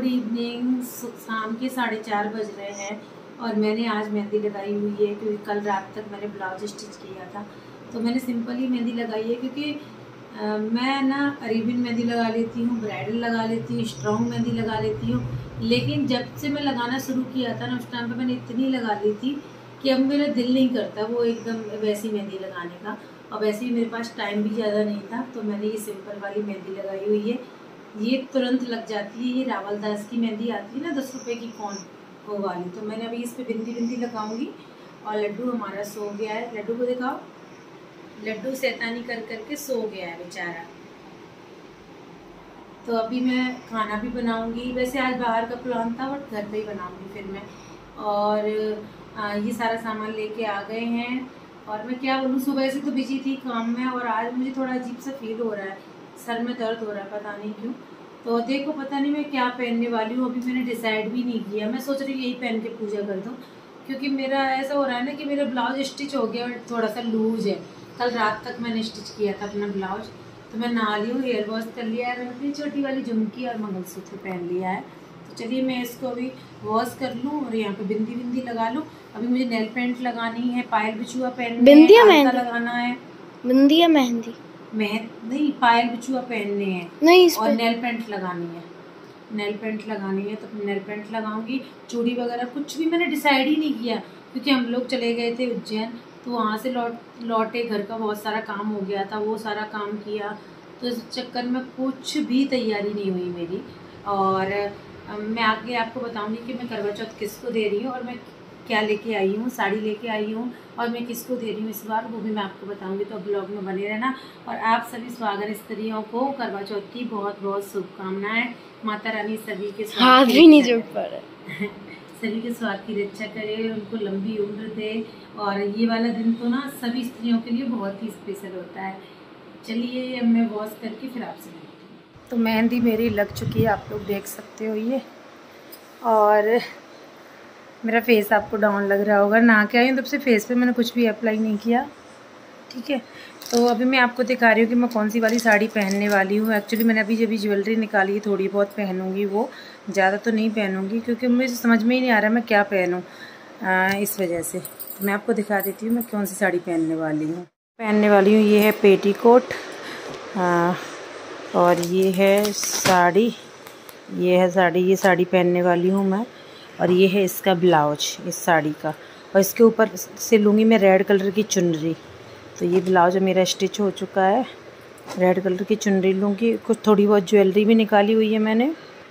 Evening. शाम के 4:30 बज रहे हैं और मैंने आज मेहंदी लगाई हुई है क्योंकि कल रात तक मैंने ब्लाउज स्टिच किया था। तो मैंने सिंपल ही मेहंदी लगाई है क्योंकि मैं ना अरेबियन मेहंदी लगा लेती हूँ, ब्राइडल लगा लेती हूँ, स्ट्रॉन्ग मेहंदी लगा लेती हूँ। लेकिन जब से मैं लगाना शुरू किया था ना, उस टाइम पे मैंने इतनी लगा ली थी कि अब मेरा दिल नहीं करता वो एकदम वैसी मेहंदी लगाने का। और वैसे ही मेरे पास टाइम भी ज़्यादा नहीं था, तो मैंने ये सिंपल वाली मेहंदी लगाई हुई है। ये तुरंत लग जाती है। ये रावल दास की मेहंदी आती है ना 10 रुपये की कौन, वो वाली। तो मैंने अभी इस पर बिंदी लगाऊंगी। और लड्डू हमारा सो गया है। लड्डू को दिखाओ, लड्डू शैतानी कर करके सो गया है बेचारा। तो अभी मैं खाना भी बनाऊंगी। वैसे आज बाहर का प्लान था बट घर पे ही बनाऊंगी फिर मैं। और ये सारा सामान लेके आ गए हैं। और मैं क्या बोलूँ, सुबह से तो बिजी थी काम में और आज मुझे थोड़ा अजीब सा फील हो रहा है, सर में दर्द हो रहा है, पता नहीं क्यों। तो देखो, पता नहीं मैं क्या पहनने वाली हूँ, अभी मैंने डिसाइड भी नहीं किया। मैं सोच रही हूँ यही पहन के पूजा कर दूँ क्योंकि मेरा ऐसा हो रहा है ना कि मेरा ब्लाउज स्टिच हो गया और थोड़ा सा लूज है। कल रात तक मैंने स्टिच किया था अपना ब्लाउज। तो मैं नहा ली हूँ, हेयर वॉश कर लिया है, मैंने अपनी छोटी वाली झुमकी और मंगलसूत्र पहन लिया है। तो चलिए मैं इसको अभी वॉश कर लूँ और यहाँ पे बिंदी लगा लूँ। अभी मुझे नेल पेंट लगानी है, पायल बिछुआ पहनना है, लगाना है। बिंदी या मेहंदी? नहीं, पायल बिछुआ पहनने हैं नहीं, और नेल पेंट लगानी है। नेल पेंट लगानी है तो नेल पेंट लगाऊंगी। चूड़ी वगैरह कुछ भी मैंने डिसाइड ही नहीं किया क्योंकि हम लोग चले गए थे उज्जैन। तो वहाँ से लौटे, घर का बहुत सारा काम हो गया था, वो सारा काम किया। तो इस चक्कर में कुछ भी तैयारी नहीं हुई मेरी। और मैं आगे आपको बताऊंगी कि मैं करवा चौथ किसको दे रही हूँ और मैं क्या लेके आई हूँ। साड़ी लेके आई हूँ और मैं किसको दे रही हूँ इस बार, वो भी मैं आपको बताऊंगी। तो ब्लॉग में बने रहना। और आप सभी सुहागन स्त्रियों को करवा चौथ की बहुत बहुत शुभकामनाएं। माता रानी सभी के हाथ भी नहीं जुड़ पा रहा सभी के स्वास्थ्य की रक्षा करे, उनको लंबी उम्र दे। और ये वाला दिन तो ना सभी स्त्रियों के लिए बहुत ही स्पेशल होता है। चलिए अब मैं वॉश करके फिर आपसे मिलती हूँ। तो मेहंदी मेरी लग चुकी है, आप लोग देख सकते हो ये। और मेरा फेस आपको डाउन लग रहा होगा, नहा के आई हूँ तब से फेस पे मैंने कुछ भी अप्लाई नहीं किया, ठीक है। तो अभी मैं आपको दिखा रही हूँ कि मैं कौन सी वाली साड़ी पहनने वाली हूँ। एक्चुअली मैंने अभी ज्वेलरी निकाली है, थोड़ी बहुत पहनूंगी, वो ज़्यादा तो नहीं पहनूंगी क्योंकि मुझे समझ में ही नहीं आ रहा मैं क्या पहनूँ, इस वजह से। मैं आपको दिखा देती हूँ मैं कौन सी साड़ी पहनने वाली हूँ। ये है पेटीकोट, और ये है साड़ी, ये साड़ी पहनने वाली हूँ मैं। और ये है इसका ब्लाउज, इस साड़ी का। और इसके ऊपर से लूँगी मैं रेड कलर की चुनरी। तो ये ब्लाउज मेरा स्टिच हो चुका है, रेड कलर की चुनरी लूँगी। कुछ थोड़ी बहुत ज्वेलरी भी निकाली हुई है मैंने।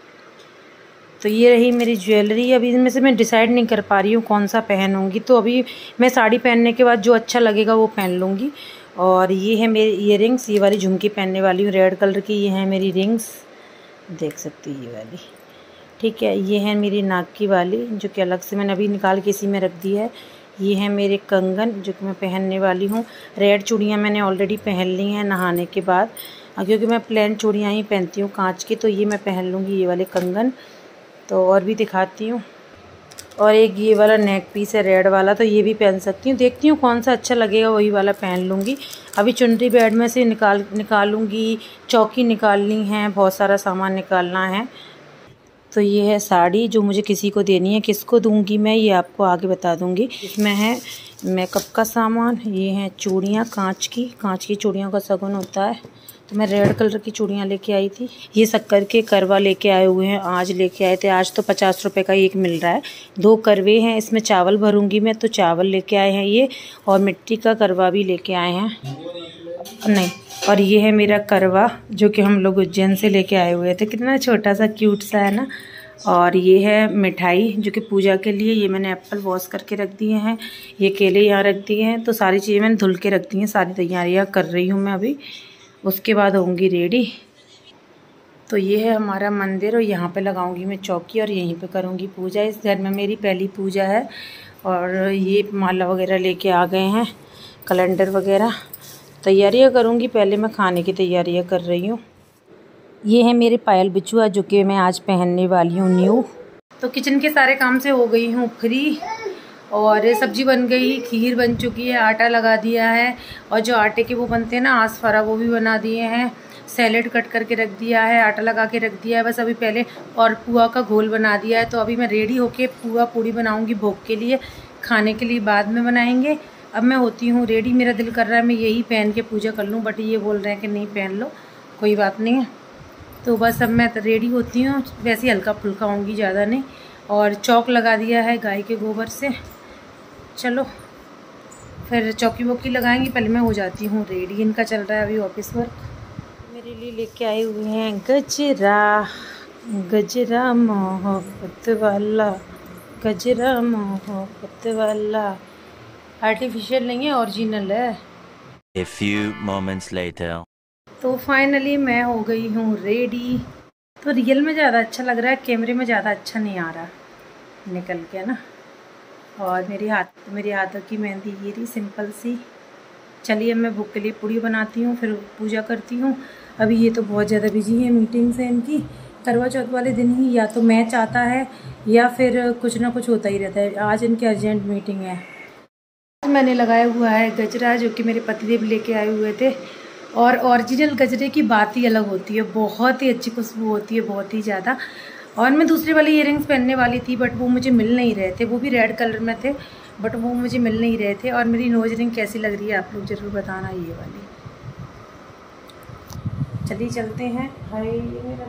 तो ये रही मेरी ज्वेलरी। अभी इनमें से मैं डिसाइड नहीं कर पा रही हूँ कौन सा पहनूँगी। तो अभी मैं साड़ी पहनने के बाद जो अच्छा लगेगा वो पहन लूँगी। और ये है मेरी इयररिंग्स, ये वाली झुमकी पहनने वाली हूँ रेड कलर की। ये है मेरी रिंग्स, देख सकती है ये वाली, ठीक है। ये है मेरी नाक की वाली जो कि अलग से मैंने अभी निकाल के इसी में रख दी है। ये है मेरे कंगन जो कि मैं पहनने वाली हूँ। रेड चूड़ियाँ मैंने ऑलरेडी पहन ली हैं नहाने के बाद, क्योंकि मैं प्लेन चूड़ियाँ ही पहनती हूँ कांच की। तो ये मैं पहन लूँगी, ये वाले कंगन। तो और भी दिखाती हूँ। और एक ये वाला नेक पीस है रेड वाला, तो ये भी पहन सकती हूँ। देखती हूँ कौन सा अच्छा लगेगा, वही वाला पहन लूँगी। अभी चुनरी बेड में से निकालूँगी, चौकी निकालनी है, बहुत सारा सामान निकालना है। तो ये है साड़ी जो मुझे किसी को देनी है, किसको दूंगी मैं ये आपको आगे बता दूंगी। इसमें है मेकअप का सामान, ये है चूड़ियाँ कांच की चूड़ियों का शगुन होता है। तो मैं रेड कलर की चूड़ियाँ लेके आई थी। ये शक्कर के करवा लेके आए हुए हैं, आज लेके आए थे। आज तो 50 रुपये का एक मिल रहा है। 2 करवे हैं, इसमें चावल भरूंगी मैं, तो चावल लेके आए हैं ये। और मिट्टी का करवा भी लेके आए हैं, नहीं। और ये है मेरा करवा जो कि हम लोग उज्जैन से लेके आए हुए थे। कितना छोटा सा क्यूट सा है ना। और ये है मिठाई जो कि पूजा के लिए। ये मैंने एप्पल वॉश करके रख दिए हैं, ये केले यहाँ रख दिए हैं। तो सारी चीज़ें मैंने धुल के रख दी हैं, सारी तैयारियाँ कर रही हूँ मैं अभी। उसके बाद होंगी रेडी। तो ये है हमारा मंदिर और यहाँ पे लगाऊंगी मैं चौकी और यहीं पे करूँगी पूजा। इस घर में मेरी पहली पूजा है। और ये माला वगैरह लेके आ गए हैं, कैलेंडर वगैरह। तैयारियाँ करूँगी, पहले मैं खाने की तैयारियाँ कर रही हूँ। ये है मेरे पायल बिछुआ जो कि मैं आज पहनने वाली हूँ न्यू। तो किचन के सारे काम से हो गई हूँ फ्री। और सब्जी बन गई, खीर बन चुकी है, आटा लगा दिया है। और जो आटे के वो बनते हैं ना आसफरा, वो भी बना दिए हैं। सैलेड कट करके रख दिया है, आटा लगा के रख दिया है बस अभी पहले, और पुआ का घोल बना दिया है। तो अभी मैं रेडी होके पुआ पूड़ी बनाऊंगी भोग के लिए, खाने के लिए बाद में बनाएंगे। अब मैं होती हूँ रेडी, मेरा दिल कर रहा है मैं यही पहन के पूजा कर लूँ, बट ये बोल रहे हैं कि नहीं पहन लो, कोई बात नहीं है। तो बस अब मैं रेडी होती हूँ, वैसे हल्का फुल्का होंगी, ज़्यादा नहीं। और चौक लगा दिया है गाय के गोबर से। चलो फिर चौकी वोकी लगाएंगी, पहले मैं हो जाती हूँ रेडी। इनका चल रहा है अभी ऑफिस वर्क। मेरे लिए लेके आए हुए हैं गजरा, गजरा मोहब्बत वाला, गजरा मोहब्बत वाला। आर्टिफिशियल नहीं है, ओरिजिनल है। A few moments later. तो फाइनली मैं हो गई हूँ रेडी। तो रियल में ज़्यादा अच्छा लग रहा है, कैमरे में ज़्यादा अच्छा नहीं आ रहा निकल के ना। और मेरे हाथों की मेहंदी ये रही सिंपल सी। चलिए मैं भोग के लिए पूड़ी बनाती हूँ, फिर पूजा करती हूँ। अभी ये तो बहुत ज़्यादा बिजी है, मीटिंग्स हैं इनकी। करवा चौथ वाले दिन ही या तो मैच आता है या फिर कुछ ना कुछ होता ही रहता है। आज इनकी अर्जेंट मीटिंग है। मैंने लगाया हुआ है गजरा, जो कि मेरे पतिदेव लेके आए हुए थे। और ओरिजिनल गजरे की बात ही अलग होती है, बहुत ही अच्छी खुशबू होती है, बहुत ही ज़्यादा। और मैं दूसरे वाले ईयरिंग्स पहनने वाली थी, बट वो मुझे मिल नहीं रहे थे। वो भी रेड कलर में थे, बट वो मुझे मिल नहीं रहे थे। और मेरी नोज रिंग कैसी लग रही है आप लोग ज़रूर बताना, ये वाली। चलिए चलते हैं। हाय, ये मेरा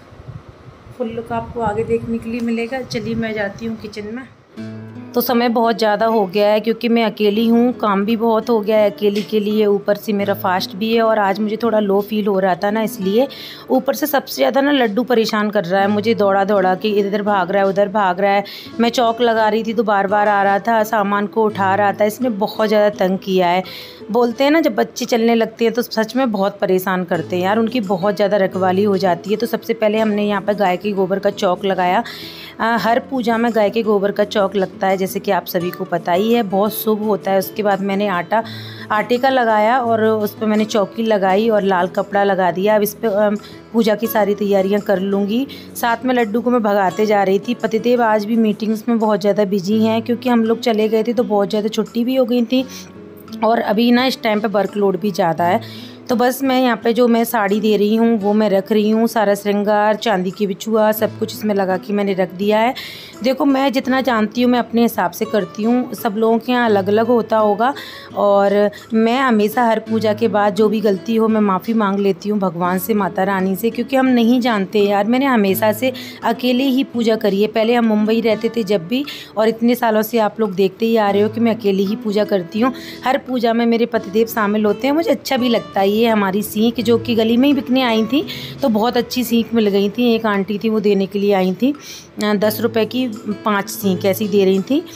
लुक, फुल लुक आपको आगे देखने के लिए मिलेगा। चलिए मैं जाती हूँ किचन में। तो समय बहुत ज़्यादा हो गया है, क्योंकि मैं अकेली हूँ, काम भी बहुत हो गया है अकेली के लिए, ऊपर से मेरा फास्ट भी है। और आज मुझे थोड़ा लो फील हो रहा था ना, इसलिए। ऊपर से सबसे ज़्यादा ना लड्डू परेशान कर रहा है मुझे, दौड़ा दौड़ा के इधर भाग रहा है उधर भाग रहा है। मैं चौक लगा रही थी तो बार बार आ रहा था, सामान को उठा रहा था। इसने बहुत ज़्यादा तंग किया है। बोलते हैं ना, जब बच्चे चलने लगते हैं तो सच में बहुत परेशान करते हैं यार, उनकी बहुत ज़्यादा रखवाली हो जाती है। तो सबसे पहले हमने यहाँ पर गाय के गोबर का चौक लगाया। हर पूजा में गाय के गोबर का चौक लगता है, जैसे कि आप सभी को पता ही है, बहुत शुभ होता है। उसके बाद मैंने आटे का लगाया और उस पर मैंने चौकी लगाई और लाल कपड़ा लगा दिया। अब इस पर पूजा की सारी तैयारियां कर लूँगी। साथ में लड्डू को मैं भगाते जा रही थी। पतिदेव आज भी मीटिंग्स में बहुत ज़्यादा बिजी हैं, क्योंकि हम लोग चले गए थे तो बहुत ज़्यादा छुट्टी भी हो गई थी। और अभी ना इस टाइम पे वर्कलोड भी ज़्यादा है। तो बस मैं यहाँ पे जो मैं साड़ी दे रही हूँ वो मैं रख रही हूँ। सारा श्रृंगार, चांदी की बिछुआ, सब कुछ इसमें लगा के मैंने रख दिया है। देखो, मैं जितना जानती हूँ मैं अपने हिसाब से करती हूँ, सब लोगों के यहाँ अलग अलग होता होगा। और मैं हमेशा हर पूजा के बाद जो भी गलती हो मैं माफ़ी मांग लेती हूँ भगवान से, माता रानी से, क्योंकि हम नहीं जानते यार। मैंने हमेशा से अकेले ही पूजा करी है। पहले हम मुंबई रहते थे जब भी, और इतने सालों से आप लोग देखते ही आ रहे हो कि मैं अकेले ही पूजा करती हूँ। हर पूजा में मेरे पतिदेव शामिल होते हैं, मुझे अच्छा भी लगता है। ये हमारी सीख जो कि गली में ही बिकने आई थी, तो बहुत अच्छी सीख मिल गई थी। एक आंटी थी वो देने के लिए आई थी, 10 रुपए की 5 सीख ऐसी दे रही थी।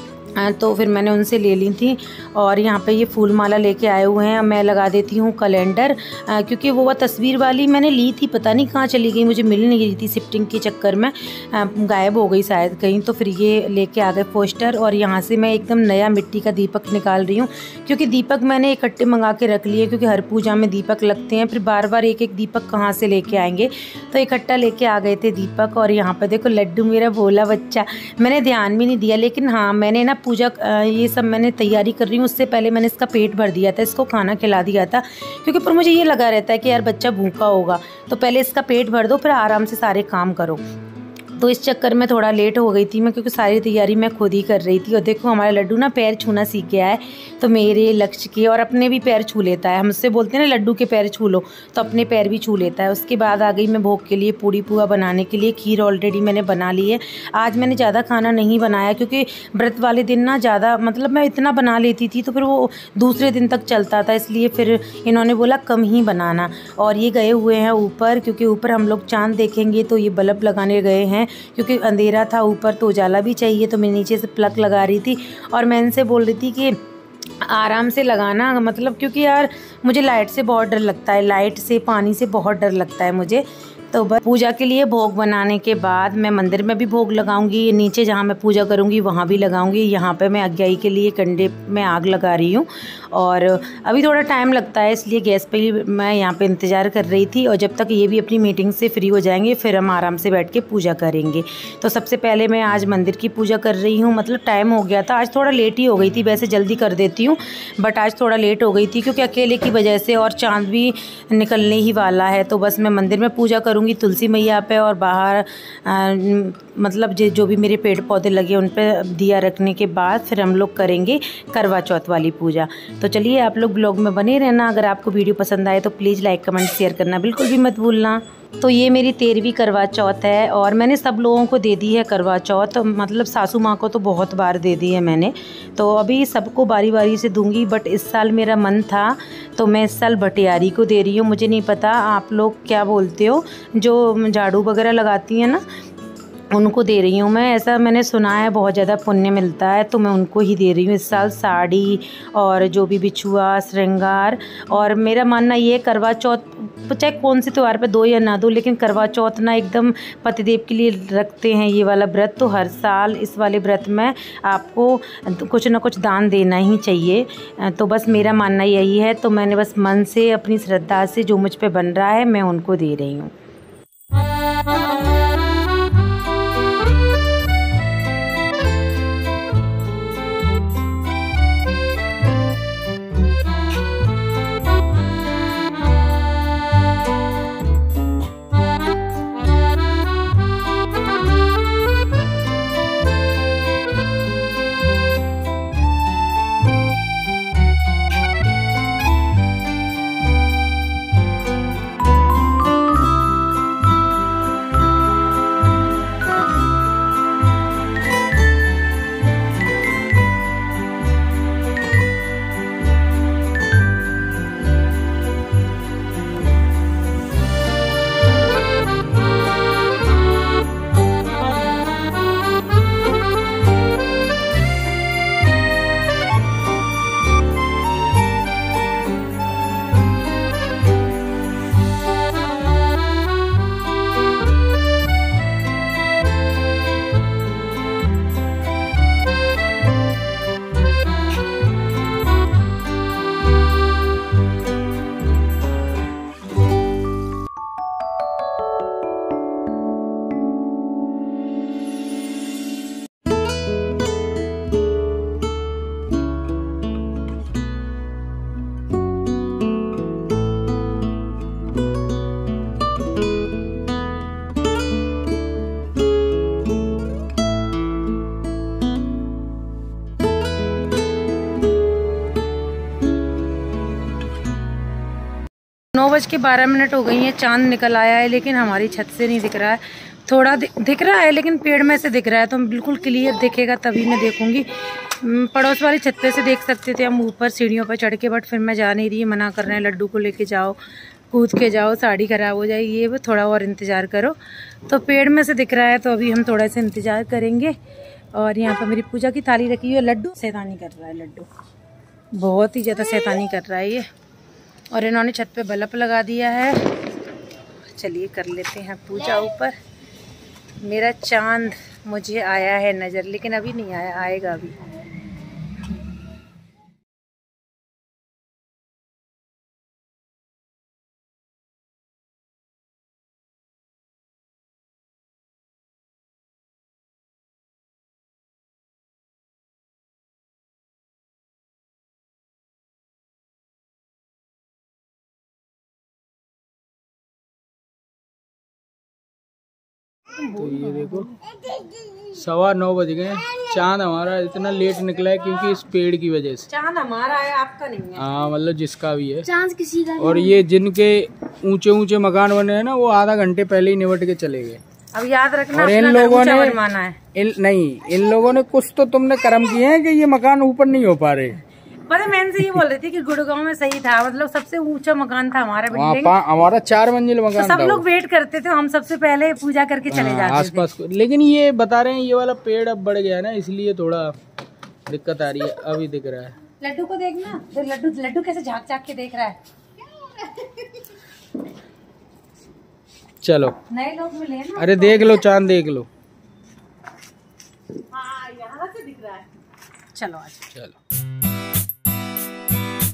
तो फिर मैंने उनसे ले ली थी। और यहाँ पे ये फूल माला लेके आए हुए हैं। मैं लगा देती हूँ कैलेंडर, क्योंकि वो तस्वीर वाली मैंने ली थी, पता नहीं कहाँ चली गई, मुझे मिल नहीं रही थी शिफ्टिंग के चक्कर में, गायब हो गई शायद कहीं। तो फिर ये लेके आ गए पोस्टर। और यहाँ से मैं एकदम नया मिट्टी का दीपक निकाल रही हूँ, क्योंकि दीपक मैंने इकट्ठे मंगा के रख लिए, क्योंकि हर पूजा में दीपक लगते हैं, फिर बार बार एक एक दीपक कहाँ से लेके आएंगे। तो इकट्ठा लेके आ गए थे दीपक। और यहाँ पर देखो लड्डू मेरा भोला बच्चा, मैंने ध्यान भी नहीं दिया, लेकिन हाँ मैंने ना पूजा ये सब मैंने तैयारी कर रही हूँ, उससे पहले मैंने इसका पेट भर दिया था, इसको खाना खिला दिया था। क्योंकि पर मुझे ये लगा रहता है कि यार बच्चा भूखा होगा, तो पहले इसका पेट भर दो, फिर आराम से सारे काम करो। तो इस चक्कर में थोड़ा लेट हो गई थी मैं, क्योंकि सारी तैयारी मैं खुद ही कर रही थी। और देखो हमारा लड्डू ना पैर छूना सीख गया है, तो मेरे, लक्ष्य के और अपने भी पैर छू लेता है। हमसे बोलते हैं ना लड्डू के पैर छू लो, तो अपने पैर भी छू लेता है। उसके बाद आ गई मैं भोग के लिए पूड़ी पुआ बनाने के लिए। खीर ऑलरेडी मैंने बना ली है। आज मैंने ज़्यादा खाना नहीं बनाया, क्योंकि व्रत वाले दिन ना ज़्यादा, मतलब मैं इतना बना लेती थी तो फिर वो दूसरे दिन तक चलता था, इसलिए फिर इन्होंने बोला कम ही बनाना। और ये गए हुए हैं ऊपर, क्योंकि ऊपर हम लोग चाँद देखेंगे, तो ये बल्ब लगाने गए हैं, क्योंकि अंधेरा था ऊपर तो उजाला भी चाहिए। तो मैं नीचे से प्लग लगा रही थी, और मैं इनसे बोल रही थी कि आराम से लगाना, मतलब क्योंकि यार मुझे लाइट से बहुत डर लगता है, लाइट से, पानी से बहुत डर लगता है मुझे। तो बस पूजा के लिए भोग बनाने के बाद मैं मंदिर में भी भोग लगाऊंगी, नीचे जहाँ मैं पूजा करूंगी वहाँ भी लगाऊंगी। यहाँ पे मैं अज्ञाई के लिए कंडे में आग लगा रही हूँ। और अभी थोड़ा टाइम लगता है, इसलिए गैस पे ही मैं यहाँ पे इंतज़ार कर रही थी। और जब तक ये भी अपनी मीटिंग से फ्री हो जाएंगे फिर हम आराम से बैठ के पूजा करेंगे। तो सबसे पहले मैं आज मंदिर की पूजा कर रही हूँ। मतलब टाइम हो गया था, आज थोड़ा लेट ही हो गई थी, वैसे जल्दी कर देती हूँ बट आज थोड़ा लेट हो गई थी क्योंकि अकेले की वजह से, और चाँद भी निकलने ही वाला है। तो बस मैं मंदिर में पूजा करूँगी तुलसी मैया पे, और बाहर मतलब जो भी मेरे पेड़ पौधे लगे उन पर दिया रखने के बाद फिर हम लोग करेंगे करवा चौथ वाली पूजा। तो चलिए आप लोग ब्लॉग में बने रहना। अगर आपको वीडियो पसंद आए तो प्लीज़ लाइक कमेंट शेयर करना बिल्कुल भी मत भूलना। तो ये मेरी 13वीं करवा चौथ है और मैंने सब लोगों को दे दी है करवा चौथ। मतलब सासू माँ को तो बहुत बार दे दी है मैंने, तो अभी सबको बारी बारी से दूंगी। बट इस साल मेरा मन था तो मैं इस साल भटियारी को दे रही हूँ। मुझे नहीं पता आप लोग क्या बोलते हो, जो झाड़ू वगैरह लगाती हैं ना, उनको दे रही हूँ मैं। ऐसा मैंने सुना है बहुत ज़्यादा पुण्य मिलता है, तो मैं उनको ही दे रही हूँ इस साल साड़ी और जो भी बिछुआ श्रृंगार। और मेरा मानना ये करवा चौथ चाहे कौन से त्यौहार पे दो या ना दो, लेकिन करवा चौथ ना एकदम पतिदेव के लिए रखते हैं ये वाला व्रत, तो हर साल इस वाले व्रत में आपको कुछ ना कुछ दान देना ही चाहिए। तो बस मेरा मानना यही है। तो मैंने बस मन से अपनी श्रद्धा से जो मुझ पे बन रहा है मैं उनको दे रही हूँ। 9:12 हो गई हैं। चांद निकल आया है लेकिन हमारी छत से नहीं दिख रहा है, थोड़ा दिख रहा है लेकिन पेड़ में से दिख रहा है, तो बिल्कुल क्लियर दिखेगा तभी मैं देखूंगी। पड़ोस वाली छत पे से देख सकते थे हम ऊपर सीढ़ियों पर चढ़ के, बट फिर मैं जा नहीं रही, मना कर रहे हैं लड्डू को लेके जाओ, कूद के जाओ, साड़ी खराब हो जाएगी, ये थोड़ा और इंतज़ार करो। तो पेड़ में से दिख रहा है तो अभी हम थोड़ा सा इंतज़ार करेंगे। और यहाँ पर मेरी पूजा की थाली रखी हुई है। लड्डू शैतानी कर रहा है, लड्डू बहुत ही ज़्यादा शैतानी कर रहा है ये। और इन्होंने छत पे बल्ब लगा दिया है। चलिए कर लेते हैं पूजा ऊपर। मेरा चांद मुझे आया है नज़र, लेकिन अभी नहीं आया, आएगा अभी। तो ये देखो 9:15 बज गए। चांद हमारा इतना लेट निकला है क्योंकि इस पेड़ की वजह से। चांद हमारा है, आपका नहीं है। हाँ, मतलब जिसका भी है, चांद किसी का। और ये जिनके ऊंचे ऊंचे मकान बने हैं ना, वो आधा घंटे पहले ही निपट के चले गए। अब याद रखना, और इन लोगों ने इन लोगों ने कुछ तो तुमने कर्म किए हैं कि ये मकान ऊपर नहीं हो पा रहे। पता मैं इनसे ये बोल रही थी कि गुड़गांव में सही था, मतलब सबसे ऊंचा मकान था हमारा बिल्डिंग, हमारा 4 मंजिल मकान तो सब लोग वेट करते थे, हम सबसे पहले पूजा करके चले जाते आसपास। लेकिन ये बता रहे हैं ये वाला पेड़ अब बढ़ गया है ना, इसलिए थोड़ा दिक्कत आ रही है। अभी दिख रहा है। लड्डू को देखना, लड्डू कैसे झाँक झाँक के देख रहा है। चलो नए लोग मिले ना। अरे देख लो, चांद देख लो। हाँ, यहाँ से दिख रहा है। चलो आज चलो।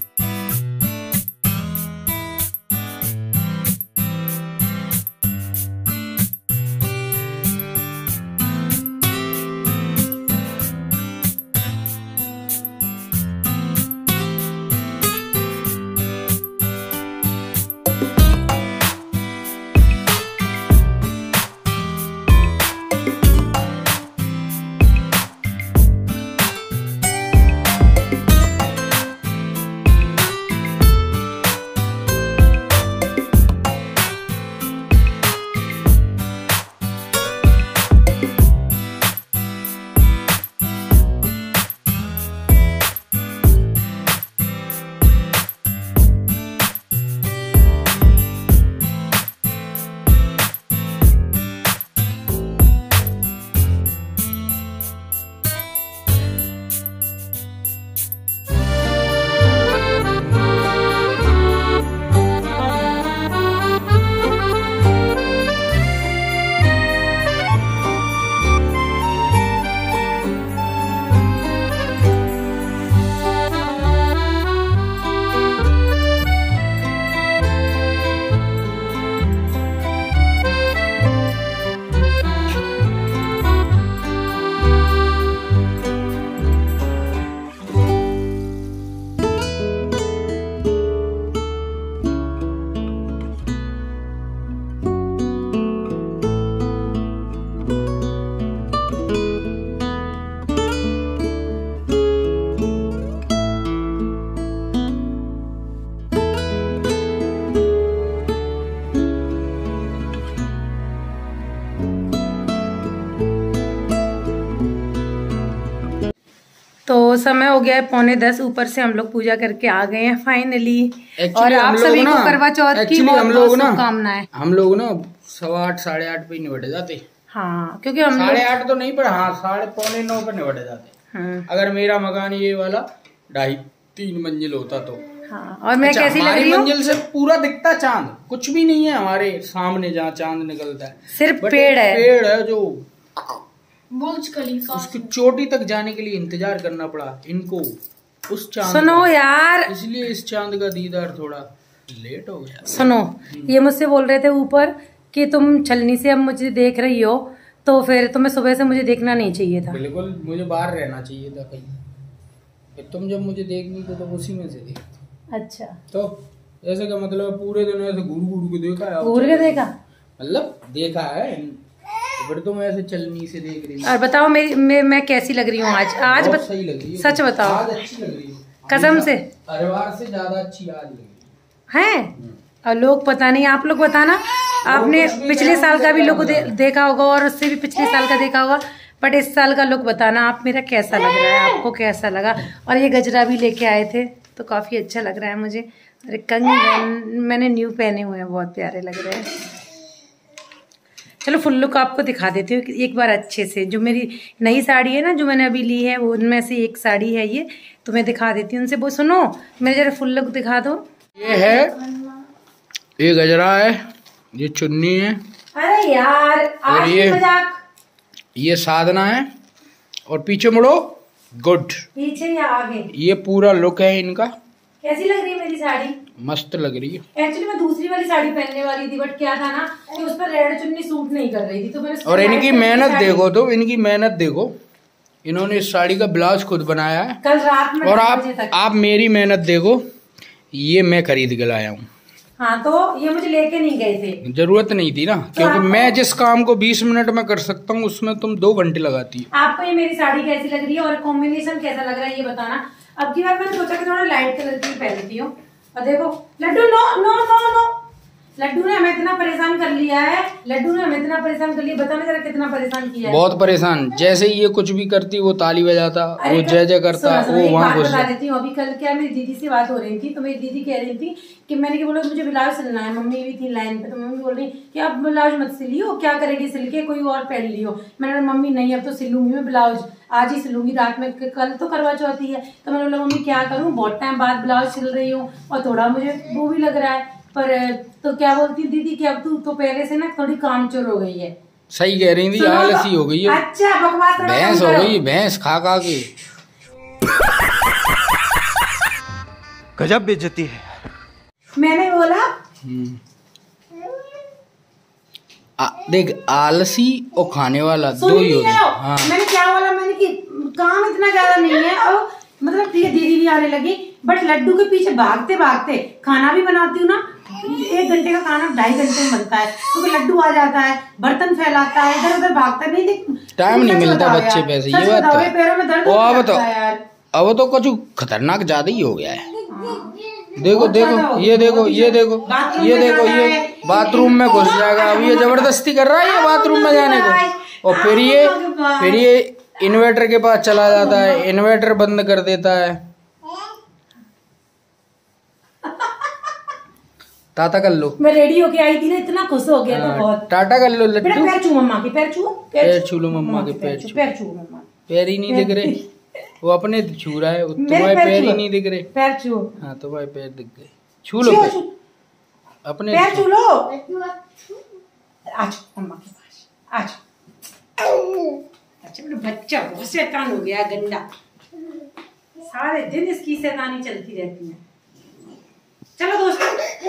समय हो गया है 9:45, ऊपर से हम लोग पूजा करके आ गए हैं फाइनली। और आप सभी को करवा चौथ की बहुत शुभकामनाएं। हम लोग ना 8:15 साढ़े 8 पे निपट जाते। हाँ, क्योंकि हम 8:30 तो नहीं, पर हाँ 8:45 पे निपट जाते। अगर मेरा मकान ये वाला 2.5-3 मंजिल होता तो। हाँ, और मैं कैसी लग रही हूँ? मंजिल से पूरा दिखता चांद, कुछ भी नहीं है हमारे सामने जहाँ चांद निकलता है, सिर्फ पेड़ है जो बुर्ज खलीफा, उसकी चोटी तक जाने के लिए इंतजार करना पड़ा इनको उस चांद। सुनो यार, इसलिए इस चांद का दीदार थोड़ा लेट हो गया। सुनो, ये मुझसे बोल रहे थे ऊपर कि तुम छलनी से अब मुझे देख रही हो, तो फिर तुम्हें सुबह से मुझे देखना नहीं चाहिए था। बिल्कुल, मुझे बाहर रहना चाहिए था कहीं। तुम जब मुझे देखनी तो उसी में से देख। अच्छा, तो ऐसे का मतलब पूरे दिन ऐसे घूर के देखा है? घूर के देखा मतलब देखा है, फिर तुम ऐसे चलनी से देख रही। और बताओ मैं कैसी लग रही हूँ आज? सही लग रही है, सच बताओ। आज अच्छी लग रही है, कसम से। हर बार से ज्यादा अच्छी आज लग रही है। और लोग पता नहीं, आप लोग बताना, आपने पिछले साल का भी लुक देखा होगा और उससे भी पिछले साल का देखा होगा, बट इस साल का लुक बताना आप मेरा कैसा लग रहा है, आपको कैसा लगा। और ये गजरा भी लेके आए थे तो काफी अच्छा लग रहा है मुझे। अरे कंगन मैंने न्यू पहने हुए हैं, बहुत प्यारे लग रहे हैं। चलो फुल लुक आपको दिखा देती हूँ एक बार अच्छे से। जो मेरी नई साड़ी है ना, जो मैंने अभी ली है, वो उनमें से एक साड़ी है ये, तो मैं दिखा देती हूँ उनसे। वो सुनो, मेरे जरा फुल लुक दिखा दो। ये है, ये गजरा है, ये चुन्नी है। अरे यार, और ये साधना है। और पीछे मुड़ो, गुड। पीछे या आगे? ये पूरा लुक है इनका। कैसी लग रही है मेरी साड़ी? मस्त लग रही है। एक्चुअली मैं दूसरी वाली साड़ी पहनने वाली थी, बट क्या था ना कि उस पर रेड चुन्नी सूट नहीं कर रही थी, तो मैंने। और इनकी मेहनत देखो, तो इनकी मेहनत देखो, इन्होंने इस साड़ी का ब्लाउज खुद बनाया है कल रात में। और आप मेरी मेहनत देखो, ये मैं खरीद के लाया हूँ। हाँ, तो ये मुझे लेके नहीं गए थे, जरूरत नहीं थी ना, क्योंकि मैं जिस काम को 20 मिनट में कर सकता हूँ उसमें तुम 2 घंटे लगाती है। आपको ये मेरी साड़ी कैसी लग रही है और कॉम्बिनेशन कैसा लग रहा है ये बताना। अब की बार मैंने सोचा कि थोड़ा लाइट कलर की पहनती हूँ। और देखो Laddu, no no no no, Laddu ने हमें इतना परेशान कर लिया है, बताना जरा कितना परेशान किया है। बहुत परेशान, जैसे ये कुछ भी करती वो ताली बजाता, वो जय जय करता, वो वहाँ घुस जाता। देती हूँ, अभी कल क्या मेरी दीदी से बात हो रही थी, तो मेरी दीदी कह रही थी कि मैंने क्या बोला, मुझे ब्लाउज सिलना है। मम्मी भी थी लाइन पे, तो मम्मी बोल रही कि अब ब्लाउज मत सिलियो, क्या करेगी सिल के, कोई और पहन लियो। मैंने बोला मम्मी नहीं, अब तो सिलूंगी मैं ब्लाउज, आज ही सिलूंगी रात में, कल तो करवा चौथी है। तो मैंने बोला मम्मी क्या करूँ, बहुत टाइम बाद ब्लाउज सिल रही हूँ और थोड़ा मुझे वो भी लग रहा है, पर तो क्या बोलती दीदी कि अब तू तो पहले से ना थोड़ी कामचोर हो गई है। सही कह रही थी, आलसी हो गई है। अच्छा, बकवास भैंस हो गई, भैंस खा के। गजब बेइज्जती है। मैंने बोला देख, आलसी और खाने वाला दो ही हो गए। हाँ। मैंने क्या बोला, मैंने कि काम इतना ज्यादा नहीं है, और मतलब धीरे भी आने लगी, बट लड्डू के पीछे भागते भागते खाना भी बनाती हूँ ना, 1 घंटे का खाना 2.5 घंटे में बनता है, क्योंकि लड्डू आ जाता है, बर्तन फैलाता है, इधर उधर भागता नहीं, टाइम नहीं मिलता बच्चे पे, ये बात है। पैरों में दर्द होता है यार। अब तो कुछ खतरनाक ज्यादा ही हो गया है। देखो देखो, ये देखो, ये देखो, ये देखो, ये बाथरूम में घुस जाएगा। अब ये जबरदस्ती कर रहा है ये बाथरूम में जाने को, और फिर ये इन्वर्टर के पास चला जाता है, इन्वर्टर बंद कर देता है। टाटा कर लो। मैं रेडी होके आई थी ना, इतना खुश हो गया था बहुत। टाटा कर लो लड्डू। पैर छू मम्मा के, पैर छू लो मम्मा के, पैर छू मम्मा। पैर ही नहीं दिख रहे, वो अपने छू रहा है, तुम्हारे पैर ही नहीं दिख रहे। पैर छू। हाँ, तुम्हारे पैर दिख गए, छू लो अपने पैर छू लो। आज मम्मा के पास आज। अच्छा, मेरा बच्चा बहुत शैतान हो गया, गंदा, सारे दिन इसकी शैतानी चलती रहती है। चलो दोस्तों,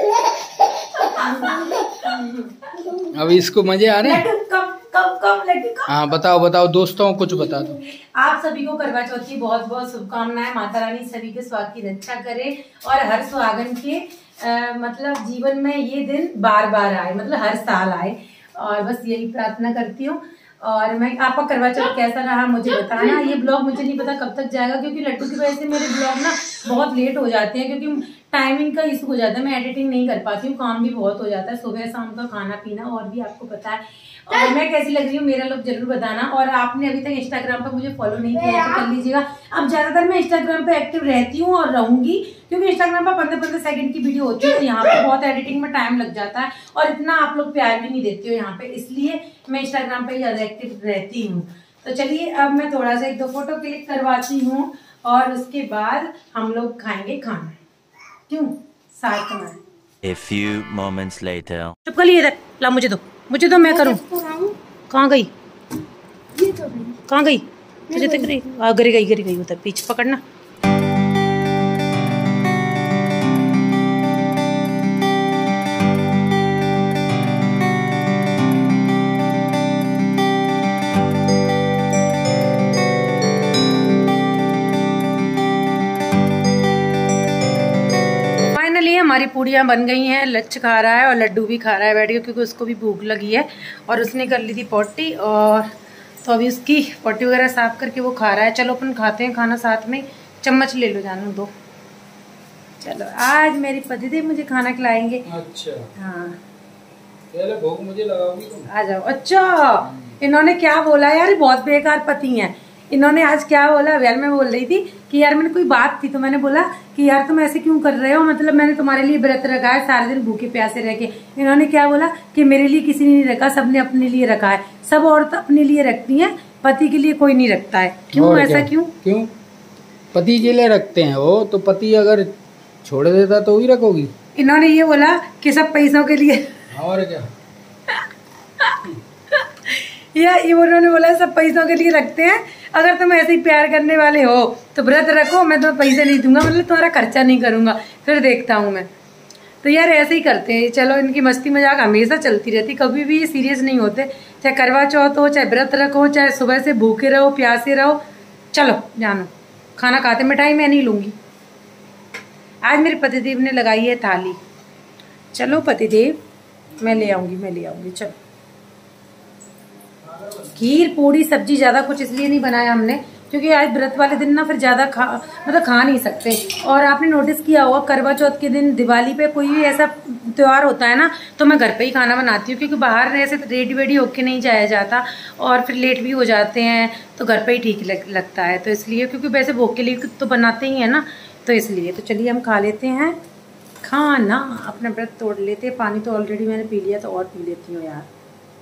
अब इसको मजे आ रहे हैं। लड्डू हाँ, बताओ दोस्तों, कुछ बता दो। आप सभी को करवा चौथ की बहुत बहुत शुभकामनाएं। माता रानी सभी के स्वास्थ्य की रक्षा करे और हर सुहागन के मतलब जीवन में ये दिन बार बार आए, मतलब हर साल आए, और बस यही प्रार्थना करती हूँ। और मैं आपका करवा चौथ कैसा रहा मुझे बताना। ये ब्लॉग मुझे नहीं पता कब तक जाएगा, क्योंकि लड्डू की वजह से मेरे ब्लॉग ना बहुत लेट हो जाते हैं, क्योंकि टाइमिंग का इशू हो जाता है, मैं एडिटिंग नहीं कर पाती हूँ, काम भी बहुत हो जाता है, सुबह शाम का खाना पीना और भी आपको पता है। और मैं कैसी लग रही हूँ मेरा लोग जरूर बताना। और आपने अभी तक इंस्टाग्राम पर मुझे फॉलो नहीं किया तो कर लीजिएगा। अब ज्यादातर मैं इंस्टाग्राम पे एक्टिव रहती हूँ और रहूंगी, क्योंकि इंस्टाग्राम पर 15-15 सेकंड की वीडियो होती है, यहाँ पे बहुत एडिटिंग में टाइम लग जाता है और इतना आप लोग प्यार भी नहीं देते हो यहाँ पे, इसलिए मैं इंस्टाग्राम पे ज्यादा एक्टिव रहती हूँ। तो चलिए अब मैं थोड़ा सा 1-2 फोटो क्लिक करवाती हूँ और उसके बाद हम लोग खाएंगे खाना, क्यों साथ में। A few moments later. चुप कर लिए, ला मुझे दो मैं करूँ। कहाँ गई कहाँ गई तुझे दिख रही? गिर गई उधर, पीछे पकड़ना। हमारी पूड़ियाँ बन गई हैं, लच्छ खा रहा है और लड्डू भी खा रहा है बैठ के, क्योंकि उसको भी भूख लगी है और उसने कर ली थी पोटी, और तो अभी उसकी पोटी वगैरह साफ करके वो खा रहा है। चलो अपन खाते हैं खाना साथ में। चम्मच ले लो जानू दो। चलो आज मेरी पतिदेव मुझे खाना खिलाएंगे। अच्छा हाँ पहले भूख मुझे लगाओगी तुम। आ जाओ। अच्छा इन्होंने क्या बोला यार, बहुत बेकार पति हैं इन्होंने। आज क्या बोला, यार मैं बोल रही थी कि यार मैंने कोई बात थी तो मैंने बोला कि यार तुम ऐसे क्यों कर रहे हो, मतलब मैंने तुम्हारे लिए व्रत रखा है सारे दिन भूखे प्यासे रह के। इन्होंने क्या बोला कि मेरे लिए किसी ने नहीं रखा, सबने अपने लिए रखा है। सब औरत अपने लिए रखती हैं, पति के लिए कोई नहीं रखता है। क्यों ऐसा क्यों पति के लिए रखते हैं वो, तो पति अगर छोड़ देता तो ही रखोगी। इन्होंने ये बोला कि सब पैसों के लिए, और क्या या उन्होंने बोला सब पैसों के लिए रखते हैं, अगर तुम ऐसे ही प्यार करने वाले हो तो व्रत रखो, मैं तुम्हें पैसे नहीं दूंगा, मतलब तुम्हारा खर्चा नहीं करूंगा, फिर देखता हूँ मैं। तो यार ऐसे ही करते हैं। चलो इनकी मस्ती मजाक हमेशा चलती रहती, कभी भी ये सीरियस नहीं होते, चाहे करवा चौथ हो, चाहे व्रत रखो, चाहे सुबह से भूखे रहो प्यासे रहो। चलो जानो खाना खाते, मिठाई मैं नहीं लूंगी। आज मेरे पतिदेव ने लगाई है थाली। चलो पतिदेव मैं ले आऊंगी। चलो खीर पूड़ी सब्जी ज्यादा कुछ इसलिए नहीं बनाया हमने, क्योंकि आज व्रत वाले दिन ना फिर ज्यादा खा नहीं सकते। और आपने नोटिस किया होगा करवा चौथ के दिन, दिवाली पे कोई भी ऐसा त्योहार होता है ना, तो मैं घर पे ही खाना बनाती हूँ, क्योंकि बाहर ऐसे रेडी वेडी होके नहीं जाया जाता और फिर लेट भी हो जाते हैं, तो घर पे ही ठीक लगता है। तो इसलिए, क्योंकि वैसे भोग के लिए तो बनाते ही है ना, तो इसलिए। तो चलिए हम खा लेते हैं खाना, अपना व्रत तोड़ लेते हैं। पानी तो ऑलरेडी मैंने पी लिया, तो और पी लेती हूँ यार।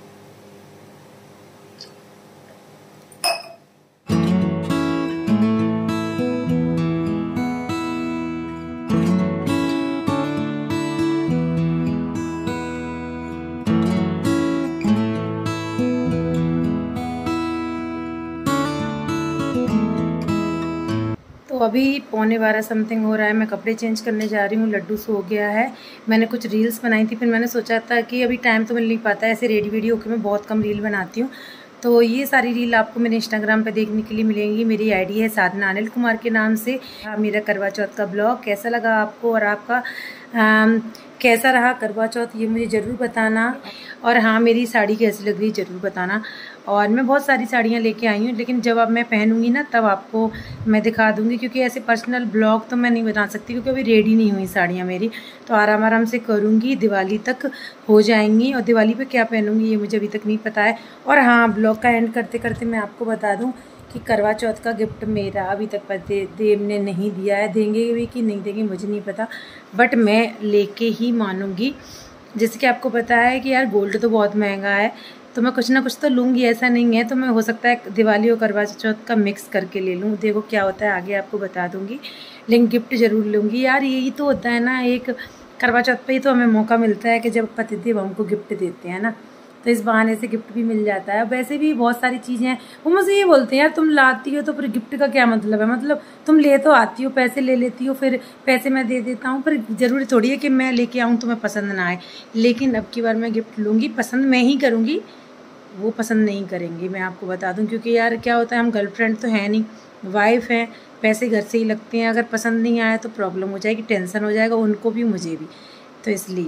तो अभी 11:15 समथिंग हो रहा है, मैं कपड़े चेंज करने जा रही हूँ। लड्डू सो गया है। मैंने कुछ रील्स बनाई थी, फिर मैंने सोचा था कि अभी टाइम तो मिल नहीं पाता है, ऐसे रेडी वीडियो होकर मैं बहुत कम रील बनाती हूँ। तो ये सारी रील आपको मेरे इंस्टाग्राम पे देखने के लिए मिलेंगी। मेरी आईडी है साधना अनिल कुमार के नाम से। मेरा करवा चौथ का ब्लॉग कैसा लगा आपको, और आपका कैसा रहा करवा चौथ, ये मुझे ज़रूर बताना। और हाँ, मेरी साड़ी कैसी लग रही ज़रूर बताना। और मैं बहुत सारी साड़ियाँ लेके आई हूँ, लेकिन जब अब मैं पहनूंगी ना तब आपको मैं दिखा दूँगी, क्योंकि ऐसे पर्सनल ब्लॉग तो मैं नहीं बता सकती, क्योंकि अभी रेडी नहीं हुई साड़ियाँ मेरी। तो आराम से करूँगी, दिवाली तक हो जाएंगी। और दिवाली पे क्या पहनूँगी ये मुझे अभी तक नहीं पता है। और हाँ, ब्लॉग का एंड करते करते मैं आपको बता दूँ कि करवा चौथ का गिफ्ट मेरा अभी तक पतिदेव ने नहीं दिया है। देंगे भी कि नहीं देंगे मुझे नहीं पता, बट मैं लेके ही मानूंगी। जैसे कि आपको पता है कि यार गोल्ड तो बहुत महंगा है, तो मैं कुछ ना कुछ तो लूँगी, ऐसा नहीं है। तो मैं हो सकता है दिवाली और करवा चौथ का मिक्स करके ले लूँ, देखो क्या होता है आगे आपको बता दूँगी। लेकिन गिफ्ट ज़रूर लूँगी यार। यही तो होता है ना, एक करवा चौथ पे ही तो हमें मौका मिलता है कि जब पतिदेव हमको गिफ्ट देते हैं ना, तो इस बहाने से गिफ्ट भी मिल जाता है। वैसे भी बहुत सारी चीज़ें हैं, वो मुझे ये बोलते हैं यार तुम लाती हो तो फिर गिफ्ट का क्या मतलब है, मतलब तुम ले तो आती हो, पैसे ले लेती हो, फिर पैसे मैं दे देता हूँ, पर ज़रूरी थोड़ी है कि मैं लेके आऊँ तुम्हें पसंद ना आए। लेकिन अब की बार मैं गिफ्ट लूँगी, पसंद मैं ही करूँगी, वो पसंद नहीं करेंगे, मैं आपको बता दूँ। क्योंकि यार क्या होता है, हम गर्लफ्रेंड तो है नहीं, वाइफ है, पैसे घर से ही लगते हैं। अगर पसंद नहीं आया तो प्रॉब्लम हो जाएगी, टेंशन हो जाएगा उनको भी मुझे भी, तो इसलिए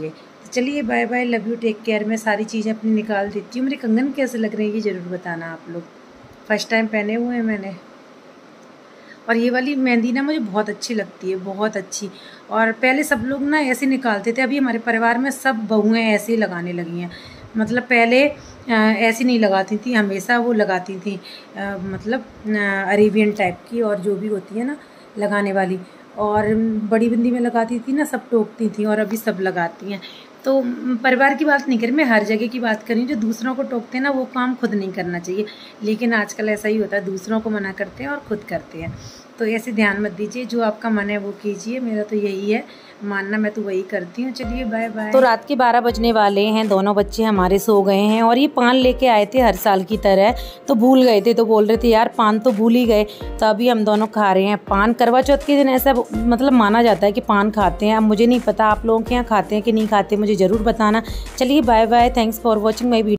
चलिए bye bye, love you, take care. मैं सारी चीज़ें अपनी निकाल देती हूँ। मेरे कंगन कैसे लग रहे हैं ये ज़रूर बताना आप लोग। फर्स्ट टाइम पहने हुए हैं मैंने। और ये वाली मेहंदी ना मुझे बहुत अच्छी लगती है, बहुत अच्छी। और पहले सब लोग ना ऐसे निकालते थे, अभी हमारे परिवार में सब बहुएँ ऐसे ही लगाने लगी हैं। मतलब पहले ऐसी नहीं लगाती थी, हमेशा वो लगाती थी मतलब अरेबियन टाइप की, और जो भी होती है ना लगाने वाली, और बड़ी बिंदी में लगाती थी ना, सब टोकती थी, और अभी सब लगाती हैं। तो परिवार की बात नहीं करी, मैं हर जगह की बात करी। जो दूसरों को टोकते हैं ना, वो काम खुद नहीं करना चाहिए, लेकिन आजकल ऐसा ही होता है, दूसरों को मना करते हैं और खुद करते हैं। तो ऐसे ध्यान मत दीजिए, जो आपका मन है वो कीजिए। मेरा तो यही है मानना, मैं तो वही करती हूँ। चलिए बाय बाय। तो रात के 12 बजने वाले हैं, दोनों बच्चे हमारे सो गए हैं। और ये पान लेके आए थे हर साल की तरह, तो भूल गए थे, तो बोल रहे थे यार पान तो भूल ही गए। तो अभी हम दोनों खा रहे हैं पान। करवा चौथ के दिन ऐसा मतलब माना जाता है कि पान खाते हैं। अब मुझे नहीं पता आप लोगों के यहाँ खाते हैं कि नहीं खाते, मुझे ज़रूर बताना। चलिए bye bye, thanks for watching my video.